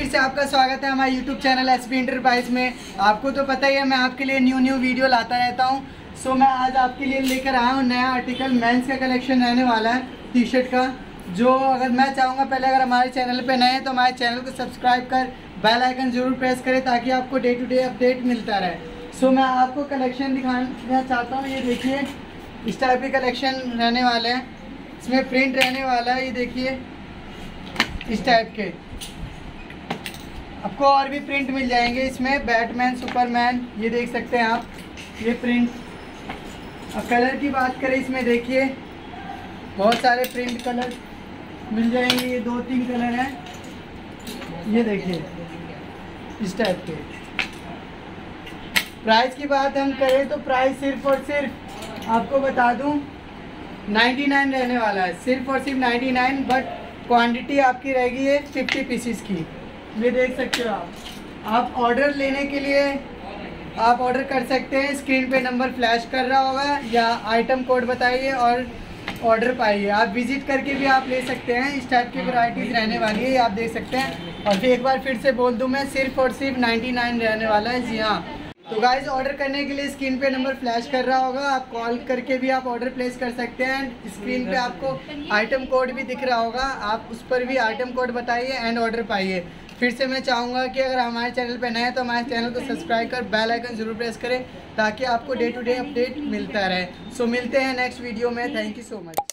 फिर से आपका स्वागत है हमारे YouTube चैनल एसपी इंटरप्राइज में। आपको तो पता ही है मैं आपके लिए न्यू वीडियो लाता रहता हूं। सो मैं आज आपके लिए लेकर आया हूं नया आर्टिकल। मेंस का कलेक्शन रहने वाला है टी शर्ट का, जो अगर मैं चाहूँगा पहले अगर हमारे चैनल पे नए हैं तो हमारे चैनल को सब्सक्राइब कर बेल आइकन ज़रूर प्रेस करें ताकि आपको डे टू डे अपडेट मिलता रहे। सो मैं आपको कलेक्शन दिखाना चाहता हूँ। ये देखिए इस टाइप के कलेक्शन रहने वाले हैं, इसमें प्रिंट रहने वाला है। ये देखिए इस टाइप के आपको और भी प्रिंट मिल जाएंगे इसमें, बैटमैन, सुपरमैन, ये देख सकते हैं आप ये प्रिंट। अब कलर की बात करें इसमें देखिए बहुत सारे प्रिंट कलर मिल जाएंगे। ये 2-3 कलर हैं, ये देखिए इस टाइप के। प्राइस की बात हम करें तो प्राइस सिर्फ और सिर्फ आपको बता दूं 99 रहने वाला है, सिर्फ और सिर्फ 99। बट क्वांटिटी आपकी रहेगी ये 50 पीसीस की। ये देख सकते हो आप ऑर्डर लेने के लिए आप ऑर्डर कर सकते हैं। स्क्रीन पे नंबर फ्लैश कर रहा होगा या आइटम कोड बताइए और ऑर्डर पाइए। आप विजिट करके भी आप ले सकते हैं। इस टाइप की वैरायटीज़ रहने वाली है, आप देख सकते हैं। और फिर एक बार फिर से बोल दूं मैं, सिर्फ और सिर्फ 99 रहने वाला है। जी हाँ, तो गाइज ऑर्डर करने के लिए स्क्रीन पे नंबर फ्लैश कर रहा होगा, आप कॉल करके भी आप ऑर्डर प्लेस कर सकते हैं। स्क्रीन पे आपको आइटम कोड भी दिख रहा होगा, आप उस पर भी आइटम कोड बताइए एंड ऑर्डर पाइए। फिर से मैं चाहूँगा कि अगर हमारे चैनल पे नए हैं तो हमारे चैनल को सब्सक्राइब कर बेल आइकन ज़रूर प्रेस करें ताकि आपको डे टू डे अपडेट मिलता रहे। सो मिलते हैं नेक्स्ट वीडियो में। Thank you so much.